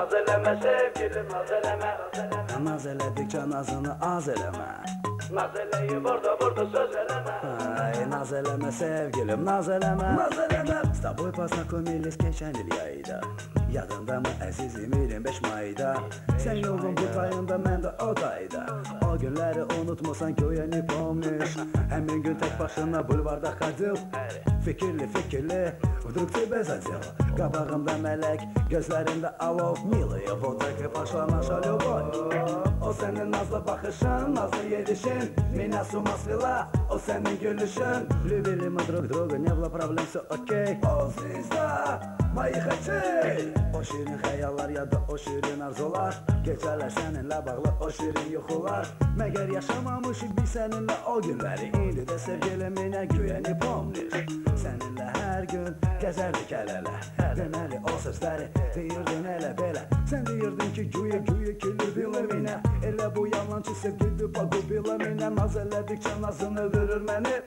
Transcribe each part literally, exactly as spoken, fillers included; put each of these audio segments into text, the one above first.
naz eləmə sevgilim, naz eləmə. Naz elədikcə nazını az eləmə. Naz eləyib orada burada söz eləmə. Ay, naz eləmə sevgilim, naz eləmə. Naz eləmə. С тобой познакомились geçen il yayda. Yadında mı əzizim iyirmi beş mayda. Sen yolun bu tayında, mən də o tayda. O günləri unutmasan göyə ne pomniş. Həmin gün tək başına bulvarda xadil. Fikirli fikirli, vdруг тебя задел. Qabağımda mələk, gözlərində alov. Milaya, вот так и пошла наша любовь. O senin nazlı bakışın, nazlı yedişin. Меня с ума свела, o senin gülüşün. Любили мы друг друга, не было проблем, все окей. О, звезда моих очей. O şirin xəyallar ya da o şirin arzular. Gecələr səninlə bağlı o şirin yuxular. Məgər yaşamamışıq biz səninlə o günləri. İndi də sevgilim mənə güya ne pomniş. Səninlə hər gün gəzərdik əl-ələ. Deməli o sözləri deyirdin elə belə. Sən deyirdin ki güya güya ki любила меня. Elə bu yalançı sevgidi pogubila меня. Naz elədikcə nazın öldürür məni.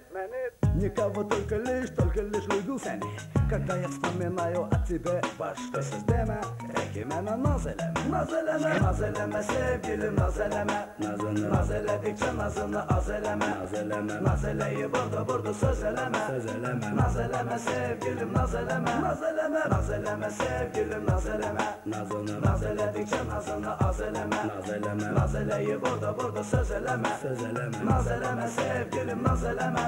Никого только лишь, только лишь люблю səni. Когда я вспоминаю о тебе, başqasız demə. Peki mənə naz eləmə. Naz eləmə, naz eləmə sevgilim, naz eləmə. Nazını Naz elədikcə nazını az eləmə. naz eləmə. Naz eləyib orada burada söz eləmə. Söz eləmə. Naz eləmə sevgilim, naz eləmə. Naz eləmə, naz eləmə sevgilim, naz eləmə. Nazını Naz elədikcə nazını az eləmə. naz eləmə. Naz eləyib orada burada söz eləmə. Söz eləmə. Naz eləmə sevgilim, naz eləmə.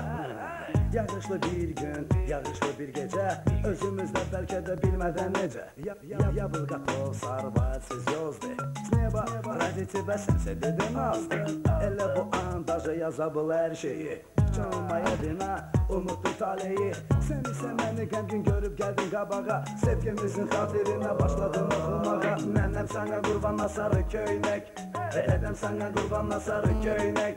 Yağışlı bir gün, yağışlı bir gecə. Özümüzdə bəlkə də bilmədən necə. Яблоко сорваться звезды. С неба ради тебя sense dedim azdı. Elə bu an daca ya zabıl hər şeyi. Çalmaya bina, unutdu taleyi. Sen ise məni qəmgin görüb gəldin qabağa. Sevgimizin xatirinə başladın oxumağa. Mənnəm sana qurbanla sarı köynək. Edəm sana qurbanla sarı köynək.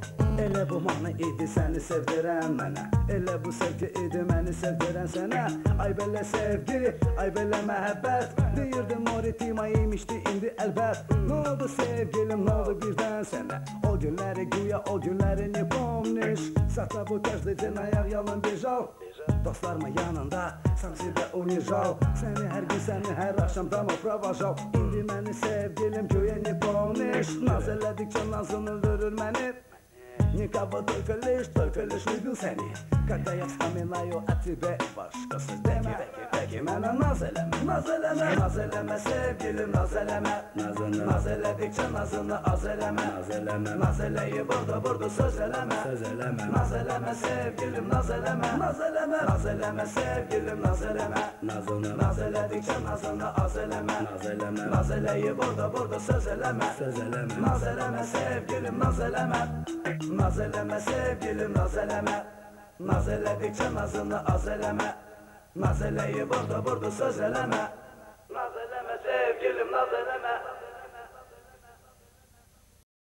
Elə bu mahnı idi səni sevdirən mənə. Elə bu sevgi idi məni sevdirən sənə. Ay belə sevgi, ay belə məhəbbət. Deyirdim Moritima imişdi indi əlbət. Nə oldu sevgilim, nə oldu birdən sənə? O günləri güya, o günləri ne pomniş. Sata bu каждый день ayaq yalın bejal. Dostlarımın yanında, sam себя унижал. Səni hər gün, səni hər axşam dama pravajal. İndi məni sevgilim güya ne pomniş. Naz elədikcə nazın öldürür məni. Никого только лишь, только лишь любил səni. Когда я вспоминаю о тебе, başqasız demə. Peki mənə naz eləmə. Naz eləmə, naz eləmə sevgilim, naz eləmə. Nazını Naz elədikcə nazını az eləmə. naz eləmə. Naz eləyib orada burada söz eləmə. Söz eləmə. Naz eləmə sevgilim, naz eləmə. Naz eləmə, naz eləmə sevgilim, naz eləmə. Nazını Naz elədikcə nazını az eləmə. naz eləmə. Naz eləyib orada burada söz eləmə. Söz eləmə. Naz eləmə sevgilim, naz eləmə. Naz eləmə sevgilim, naz eləmə. Naz elədikcə nazını az eləmə. Naz eləyib orada burada söz eləmə. Naz eləmə sevgilim, naz eləmə.